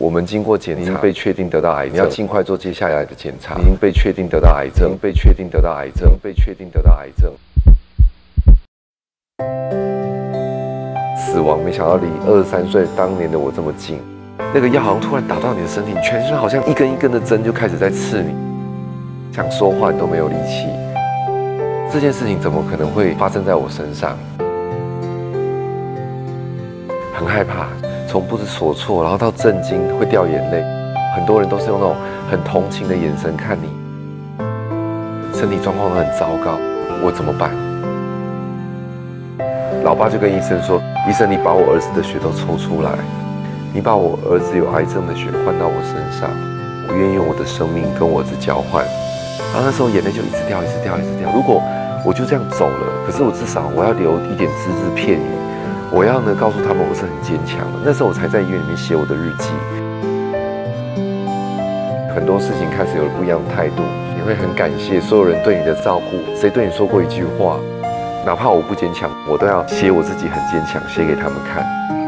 我们经过检查，已经被确定得到癌症，你要尽快做接下来的检查。已经被确定得到癌症，被确定得到癌症，被确定得到癌症。死亡没想到离23岁当年的我这么近，那个药好像突然打到你的身体，全身好像一根一根的针就开始在刺你，想说话你都没有力气。这件事情怎么可能会发生在我身上？很害怕，从不知所措，然后到震惊，会掉眼泪。很多人都是用那种很同情的眼神看你，身体状况都很糟糕，我怎么办？老爸就跟医生说：“医生，你把我儿子的血都抽出来，你把我儿子有癌症的血换到我身上，我愿意用我的生命跟我儿子交换。”然后那时候眼泪就一直掉，一直掉，一直掉。如果我就这样走了，可是我至少我要留一点只字片语，我要呢告诉他们我是很坚强的。那时候我才在医院里面写我的日记。很多事情开始有了不一样的态度，你会很感谢所有人对你的照顾。谁对你说过一句话，哪怕我不坚强，我都要写我自己很坚强，写给他们看。